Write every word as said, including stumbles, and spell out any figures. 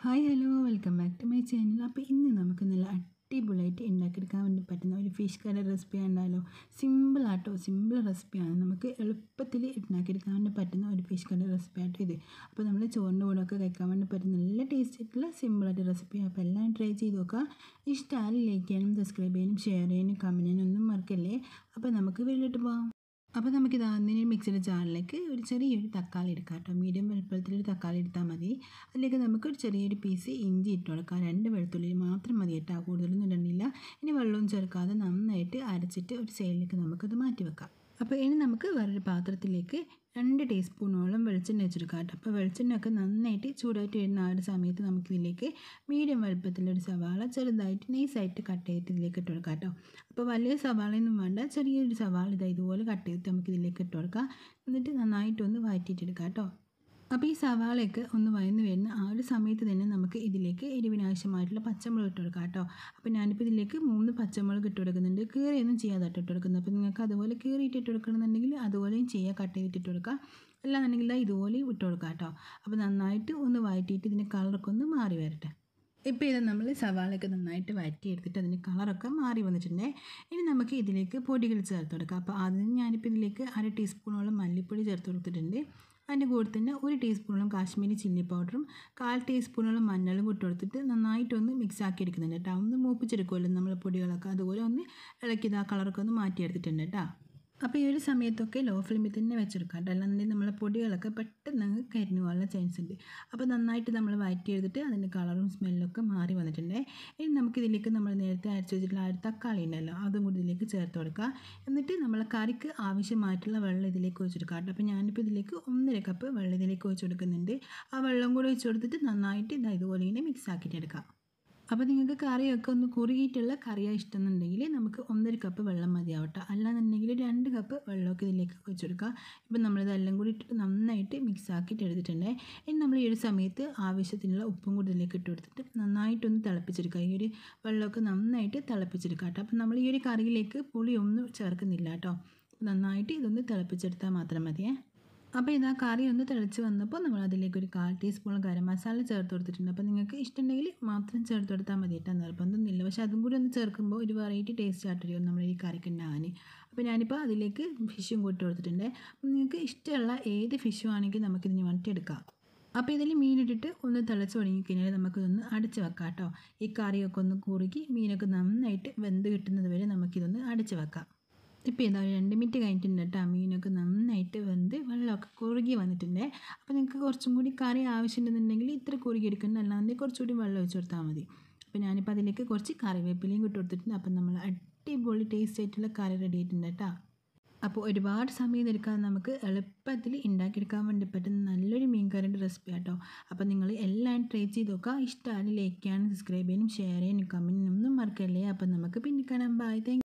Hi hello welcome back to my channel. അപ്പോൾ ഇന്ന് നമുക്ക് നല്ല അടിപൊളിയായിട്ട് ഉണ്ടാക്കിയെടുക്കാൻ വേണ്ടി പറ്റുന്ന ഒരു ഫിഷ് കറി റെസിപ്പി ഉണ്ടല്ലോ. സിമ്പിളാട്ടോ, സിമ്പിൾ റെസിപ്പിയാണ്. നമുക്ക് എളുപ്പത്തിൽ ഉണ്ടാക്കിയെടുക്കാൻ വേണ്ടി പറ്റുന്ന ഒരു ഫിഷ് കറി റെസിപ്പി ആട്ടോ ഇത്. അപ്പോൾ നമ്മൾ ചോറിൻ്റെ കൂടെ ഒക്കെ കഴിക്കാൻ വേണ്ടി പറ്റുന്ന നല്ല ടേസ്റ്റ് ആയിട്ടുള്ള സിമ്പിളായിട്ട് റെസിപ്പിയാണ്. അപ്പോൾ എല്ലാം ട്രൈ ചെയ്ത് നോക്കാം. ഇഷ്ടമായി ലൈക്ക് ചെയ്യാനും സബ്സ്ക്രൈബ് ചെയ്യാനും ഷെയർ ചെയ്യാനും കമൻറ്റ് ചെയ്യാനും ഒന്നും മറക്കല്ലേ. അപ്പോൾ നമുക്ക് വീട്ടിലോട്ട് പോകാം. അപ്പോൾ നമുക്കിത് അതിന് മിക്സിയുടെ ജാറിലേക്ക് ഒരു ചെറിയൊരു തക്കാളി എടുക്കാം കേട്ടോ. മീഡിയം വലുപ്പത്തിലൊരു തക്കാളി എടുത്താൽ മതി. അതിലേക്ക് നമുക്കൊരു ചെറിയൊരു പീസ് ഇഞ്ചി ഇട്ട് കൊടുക്കാം. രണ്ട് വെളുത്തുള്ളി മാത്രം മതി കേട്ടോ, കൂടുതലൊന്നും ഇടണില്ല. ഇനി വെള്ളവും ചേർക്കാതെ നന്നായിട്ട് അരച്ചിട്ട് ഒരു സൈഡിലേക്ക് നമുക്കത് മാറ്റി വെക്കാം. അപ്പോൾ ഇനി നമുക്ക് വേറൊരു പാത്രത്തിലേക്ക് രണ്ട് ടീസ്പൂണോളം വെളിച്ചെണ്ണ വെച്ചെടുക്കാം കേട്ടോ. അപ്പോൾ വെളിച്ചെണ്ണയൊക്കെ നന്നായിട്ട് ചൂടായിട്ട് വരുന്ന ആ ഒരു സമയത്ത് നമുക്കിതിലേക്ക് മീഡിയം വലുപ്പത്തിലൊരു സവാള ചെറുതായിട്ട് നൈസായിട്ട് കട്ട് ചെയ്തിട്ട് ഇതിലേക്ക് ഇട്ട് കൊടുക്കാം കേട്ടോ. അപ്പോൾ വലിയ സവാളയൊന്നും വേണ്ട, ചെറിയൊരു സവാള ഇതാ ഇതുപോലെ കട്ട് ചെയ്തിട്ട് നമുക്ക് ഇതിലേക്ക് ഇട്ട് കൊടുക്കാം. എന്നിട്ട് നന്നായിട്ടൊന്ന് വഴറ്റിയിട്ടെടുക്കാം കേട്ടോ. അപ്പോൾ ഈ സവാളയൊക്കെ ഒന്ന് വഴന്ന് വരുന്ന ആ ഒരു സമയത്ത് തന്നെ നമുക്ക് ഇതിലേക്ക് എരിവിനാവശ്യമായിട്ടുള്ള പച്ചമുളക് ഇട്ട് കൊടുക്കാം കേട്ടോ. അപ്പോൾ ഞാനിപ്പോൾ ഇതിലേക്ക് മൂന്ന് പച്ചമുളക് ഇട്ട് കൊടുക്കുന്നുണ്ട്. കീറിയൊന്നും ചെയ്യാതെ ഇട്ട് കൊടുക്കുന്നത്. അപ്പോൾ നിങ്ങൾക്ക് അതുപോലെ കീറിയിട്ട് ഇട്ട് കൊടുക്കണമെന്നുണ്ടെങ്കിൽ അതുപോലെയും ചെയ്യുക, കട്ട് ചെയ്തിട്ട് ഇട്ട് കൊടുക്കുക. അല്ലാന്നുണ്ടെങ്കിൽ ഇതുപോലെയും ഇട്ട് കൊടുക്കാം കേട്ടോ. അപ്പോൾ നന്നായിട്ട് ഒന്ന് വഴറ്റിയിട്ട് ഇതിൻ്റെ കളറൊക്കെ ഒന്ന് മാറി വരട്ടെ. ഇപ്പോൾ ഇത് നമ്മൾ സവാളയൊക്കെ നന്നായിട്ട് വഴറ്റി എടുത്തിട്ട് അതിൻ്റെ കളറൊക്കെ മാറി വന്നിട്ടുണ്ട്. ഇനി നമുക്ക് ഇതിലേക്ക് പൊടികൾ ചേർത്ത് കൊടുക്കാം. അപ്പോൾ അതിന് ഞാനിപ്പോൾ ഇതിലേക്ക് അര ടീസ്പൂണോളം മല്ലിപ്പൊടി ചേർത്ത് കൊടുത്തിട്ടുണ്ട്. അതിൻ്റെ കൂടെ തന്നെ ഒരു ടീസ്പൂണോളം കാശ്മീരി ചില്ലി പൗഡറും കാൽ ടീസ്പൂണോളം മഞ്ഞളും ഇട്ട് കൊടുത്തിട്ട് നന്നായിട്ടൊന്ന് മിക്സ് ആക്കി എടുക്കുന്നുണ്ട് കേട്ടോ. ഒന്ന് മൂപ്പിച്ചെടുക്കുമല്ലോ നമ്മൾ പൊടികളൊക്കെ, അതുപോലെ ഒന്ന് ഇളക്കിയത് ആ കളറൊക്കെ ഒന്ന് മാറ്റിയെടുത്തിട്ടുണ്ട് കേട്ടോ. അപ്പോൾ ഈ ഒരു സമയത്തൊക്കെ ലോ ഫ്ലെയിമിൽ തന്നെ വെച്ചെടുക്കാം കേട്ടോ, അല്ലാന്നുണ്ടെങ്കിൽ നമ്മളെ പൊടികളൊക്കെ പെട്ടെന്ന് കരിഞ്ഞു പോകാനുള്ള ചാൻസ് ഉണ്ട്. അപ്പോൾ നന്നായിട്ട് നമ്മൾ വഴറ്റി എടുത്തിട്ട് അതിൻ്റെ കളറും സ്മെല്ലൊക്കെ മാറി വന്നിട്ടുണ്ട്. ഇനി നമുക്കിതിലേക്ക് നമ്മൾ നേരത്തെ അരച്ച് വെച്ചിട്ടുള്ള ആ ഒരു തക്കാളി ഉണ്ടല്ലോ, അതും കൂടി ഇതിലേക്ക് ചേർത്ത് കൊടുക്കുക. എന്നിട്ട് നമ്മൾ കറിക്ക് ആവശ്യമായിട്ടുള്ള വെള്ളം ഇതിലേക്ക് ഒഴിച്ച് കൊടുക്കുക കേട്ടോ. അപ്പോൾ ഞാനിപ്പോൾ ഇതിലേക്ക് ഒന്നര കപ്പ് വെള്ളം ഇതിലേക്ക് ഒഴിച്ച് കൊടുക്കുന്നുണ്ട്. ആ വെള്ളം കൂടി ഒഴിച്ച് കൊടുത്തിട്ട് നന്നായിട്ട് ഇതാ ഇതുപോലെ ഇങ്ങനെ മിക്സ് ആക്കിയിട്ട് എടുക്കാം. അപ്പോൾ നിങ്ങൾക്ക് കറിയൊക്കെ ഒന്ന് കുറുകിയിട്ടുള്ള കറിയാണ് ഇഷ്ടമെന്നുണ്ടെങ്കിൽ നമുക്ക് ഒന്നര കപ്പ് വെള്ളം മതിയാവട്ടെ. അല്ലാന്നുണ്ടെങ്കിൽ രണ്ട് കപ്പ് വെള്ളമൊക്കെ ഇതിലേക്ക് ഒഴിച്ചെടുക്കുക. ഇപ്പം നമ്മളിതെല്ലാം കൂടി ഇട്ടിട്ട് നന്നായിട്ട് മിക്സ് ആക്കിയിട്ട് എടുത്തിട്ടുണ്ട്. ഇനി നമ്മൾ ഈ ഒരു സമയത്ത് ആവശ്യത്തിനുള്ള ഉപ്പും കൂടി ഇതിലേക്ക് ഇട്ട് കൊടുത്തിട്ട് നന്നായിട്ടൊന്ന് തിളപ്പിച്ചെടുക്കുക. ഈ ഒരു വെള്ളമൊക്കെ നന്നായിട്ട് തിളപ്പിച്ചെടുക്കുക കേട്ടോ. അപ്പം നമ്മൾ ഈ ഒരു കറിയിലേക്ക് പുളിയൊന്നും ചേർക്കുന്നില്ല കേട്ടോ. നന്നായിട്ട് ഇതൊന്ന് തിളപ്പിച്ചെടുത്താൽ മാത്രം മതിയേ. അപ്പോൾ ഇതാ കറി ഒന്ന് തിളച്ച് വന്നപ്പോൾ നമ്മൾ അതിലേക്ക് ഒരു കാൽ ടീസ്പൂൺ ഗരം മസാല ചേർത്ത് കൊടുത്തിട്ടുണ്ട്. അപ്പോൾ നിങ്ങൾക്ക് ഇഷ്ടമുണ്ടെങ്കിൽ മാത്രം ചേർത്ത് കൊടുത്താൽ മതി കേട്ടോ, നിർബന്ധമൊന്നുമില്ല. പക്ഷേ അതും കൂടി ഒന്ന് ചേർക്കുമ്പോൾ ഒരു വെറൈറ്റി ടേസ്റ്റ് ആയിട്ടിരിക്കും നമ്മൾ ഈ കറിക്ക് ഉണ്ടാകാൻ. അപ്പോൾ ഞാനിപ്പോൾ അതിലേക്ക് ഫിഷും കൂട്ടി കൊടുത്തിട്ടുണ്ട്. അപ്പോൾ നിങ്ങൾക്ക് ഇഷ്ടമുള്ള ഏത് ഫിഷും ആണെങ്കിൽ നമുക്കിതിന് വട്ടിയെടുക്കാം. അപ്പോൾ ഇതിൽ മീനിട്ടിട്ട് ഒന്ന് തിളച്ച് തുടങ്ങിക്കഴിഞ്ഞാൽ നമുക്കിതൊന്ന് അടച്ച് വെക്കാം കേട്ടോ. ഈ കറിയൊക്കെ ഒന്ന് കുറുകി മീനൊക്കെ നന്നായിട്ട് വെന്ത് കിട്ടുന്നത് വരെ നമുക്കിതൊന്ന് അടച്ച് വെക്കാം. ഇപ്പോൾ ഇതാ ഒരു രണ്ട് മിനിറ്റ് കഴിഞ്ഞിട്ടുണ്ട് കേട്ടോ. മീനൊക്കെ നന്നായിട്ട് വെന്ത് വെള്ളമൊക്കെ കുറുകി വന്നിട്ടുണ്ട്. അപ്പോൾ നിങ്ങൾക്ക് കുറച്ചും കൂടി കറി ആവശ്യമുണ്ടെന്നുണ്ടെങ്കിൽ ഇത്ര കുറുകി എടുക്കണം, അല്ലാതെ കുറച്ചുകൂടി വെള്ളം ഒഴിച്ച് കൊടുത്താൽ മതി. അപ്പോൾ ഞാനിപ്പോൾ അതിലേക്ക് കുറച്ച് കറിവേപ്പിലയും ഇട്ട് കൊടുത്തിട്ടുണ്ട്. അപ്പോൾ നമ്മൾ അടിപൊളി ടേസ്റ്റ് ആയിട്ടുള്ള കറി റെഡി ആയിട്ടുണ്ട് കേട്ടോ. അപ്പോൾ ഒരുപാട് സമയം എടുക്കാതെ നമുക്ക് എളുപ്പത്തിൽ ഉണ്ടാക്കിയെടുക്കാൻ വേണ്ടി പറ്റുന്ന നല്ലൊരു മീൻ കറിയുടെ റെസിപ്പി കേട്ടോ. അപ്പോൾ നിങ്ങൾ എല്ലാം ട്രൈ ചെയ്ത് നോക്കുക. ഇഷ്ടമാണ് ലൈക്ക് ചെയ്യാനും സബ്സ്ക്രൈബ് ചെയ്യാനും ഷെയർ ചെയ്യാനും കമൻറ്റിനും ഒന്നും മറക്കല്ലേ. അപ്പോൾ നമുക്ക് പിന്നെ കാണാം. ബൈ. താങ്ക്